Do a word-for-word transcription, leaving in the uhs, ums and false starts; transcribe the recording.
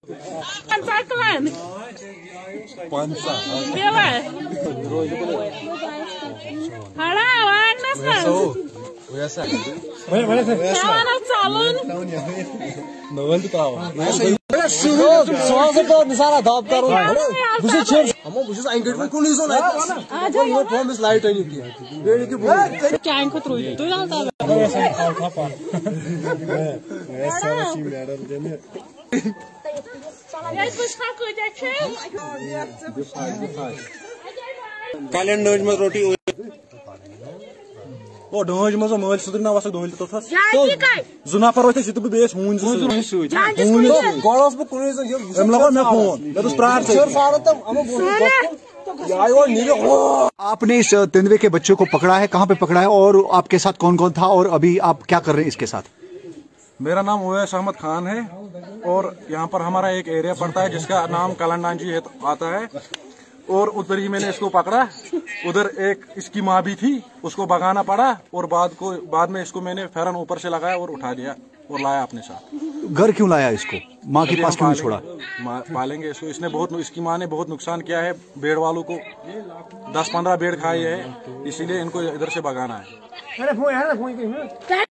Pancalan. Panca. Bela. Hala, anas kan. Biasa. Mana mana sih? Kawan calon. Novel tuh tahu. Soalnya tuh misalnya daftar, bisa cer. Kamu bisa angkat pun kulis on aja. Aja ya. Promise light ini ki. Ini ki boleh. Jangan kau terus. Tu yang tahu. Biasa kau apa? Biasa sih medal jadi. Ya itu sekarang kerja cem. Kalian doj में रोटी ओ doj में तो mobile सुधरना वाला doj तो था जुना पर होते सितु base हुन सु हुन गॉडस बु कुने हम लोगों में फोन मैं तो प्रार से सारा तो हम आपने इस तेंदुए के बच्चों को पकड़ा है, कहाँ पे पकड़ा है और आपके साथ कौन कौन था और अभी आप क्या कर रहे हैं इसके साथ? मेरा नाम उवैस अहमद खान है और यहाँ पर हमारा एक एरिया पड़ता है जिसका नाम कलंडांजी आता है और उधर ही मैंने इसको पकड़ा। उधर एक इसकी माँ भी थी, उसको भगाना पड़ा और बाद को बाद में इसको मैंने फैरन ऊपर से लगाया और उठा दिया और लाया अपने साथ। घर क्यों लाया इसको? माँ के पास क्यों नहीं छोड़ा? पालेंगे इसको, इसने बहुत इसकी माँ ने बहुत नुकसान किया है भेड़ वालों को, दस पंद्रह भेड़ खाई है, इसीलिए इनको इधर से भगाना है।